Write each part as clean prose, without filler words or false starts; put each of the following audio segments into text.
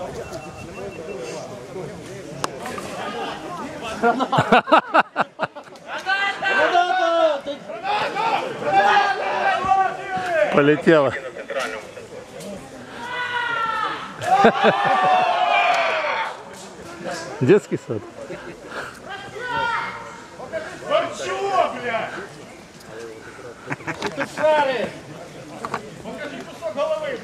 Полетела. Детский сад. Чего, блядь? Тут шари! Покажи кусок голови.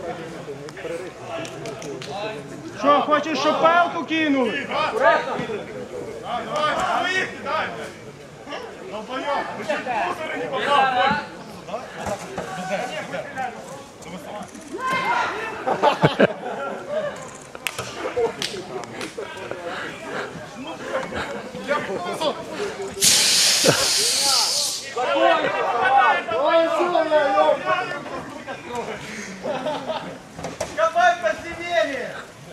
Що, хочеш, щоб палку кинули? Давай, стоїть, дай. Долбоёб, ви чуть в мусори не попав. Давай посильнее!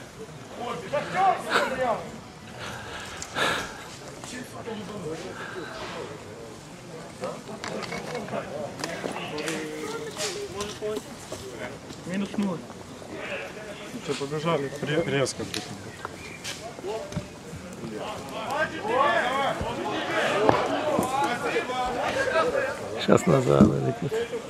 Минус 0. Все, побежали резко. Сейчас назад летит.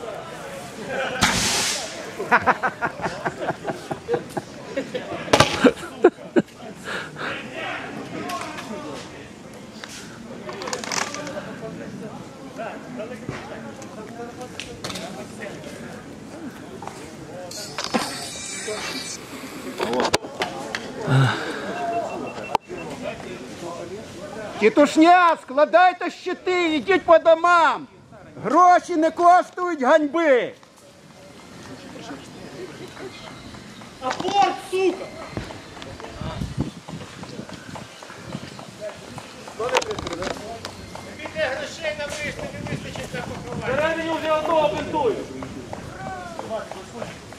Тітушня, складайте щити, йдіть по домам. Гроші не коштують ганьби. Апорт, сука! Бійте грошей на вишні, не вистачить на поховання. Зараз мені вже одного бинтую.